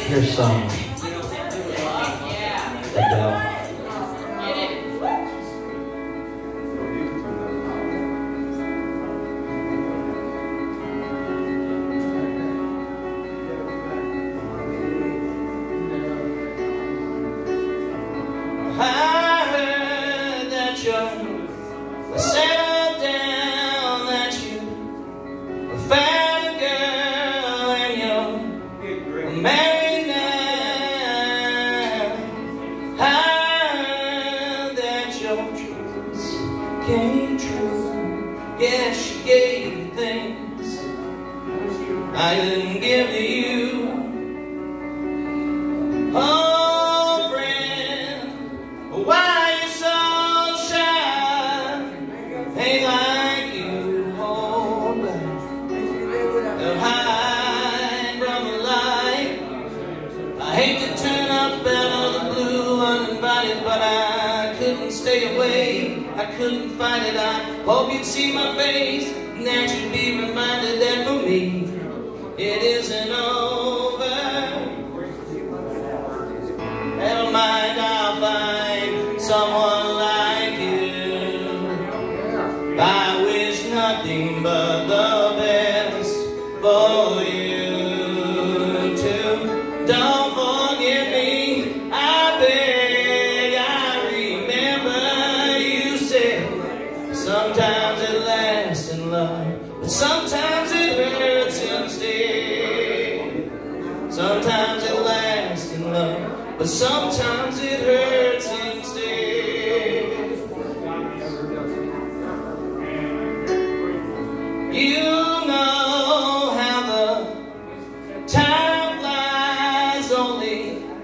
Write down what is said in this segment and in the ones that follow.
Here's some Adele. I heard that you're settled down, that you found a girl and you're married now. I heard that your dreams came true. Yes, she gave you things I didn't give to you. Oh, friend, why you so shy? Ain't like you hold back and hide from the light. I hate to turn up out of the blue uninvited, but I couldn't stay away. I couldn't fight it. I hope you'd see my face and that you'd be reminded that for me it isn't over. Never mind, I'll find someone like you. I wish nothing but the best for you too. Don't forget me, I beg. I remember you said sometimes it lasts in love, but sometimes it hurts instead. Sometimes it lasts in love, but sometimes it hurts instead. You know how the time flies. Only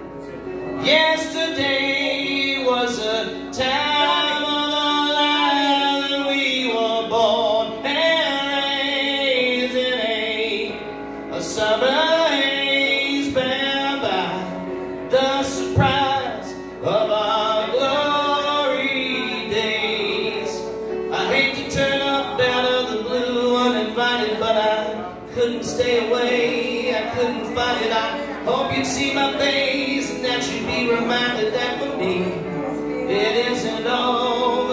yesterday was a time of our lives that we were born and raised in a summer haze, bound by the surprise of our glory days. I hate to turn up out of the blue uninvited, but I couldn't stay away. I couldn't fight it. I hope you'd see my face and that you'd be reminded that for me it isn't over.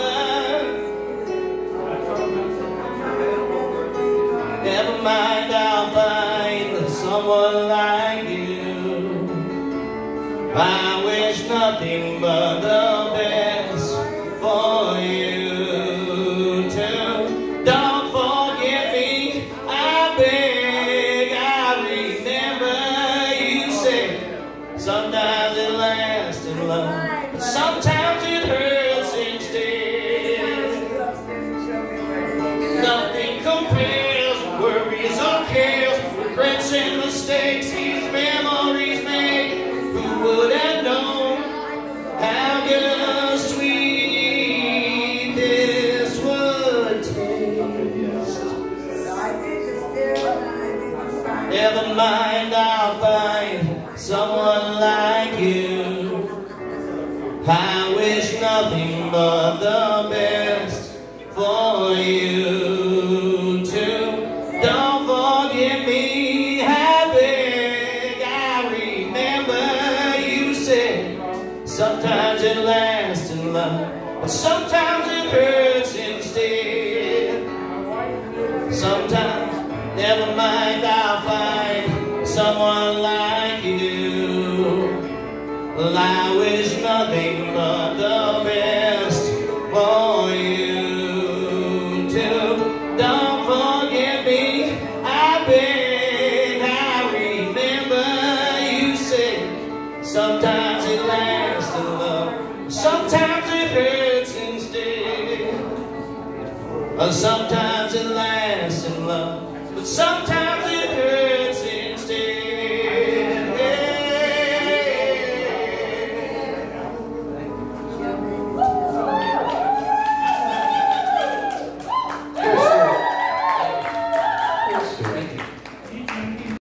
Never mind, I'll find someone like you. I wish nothing but the best for you too. Don't forget me, I beg. I remember you said sometimes it lasts in love, but sometimes it hurts instead. Nothing compares, worries or cares, regrets and mistakes, these memories made. Who would have known how bittersweet this would taste? Never mind, I'll find someone like you. I wish nothing but the best for you too. Don't forget me, I beg. I remember you said sometimes it lasts in love, but sometimes it hurts instead. Sometimes, never mind, I'll find someone like you. Well, I wish nothing but the best for you too. Don't forget me, I beg. I remember you said sometimes it lasts in love, sometimes it hurts instead. Sometimes it lasts in love, but sometimes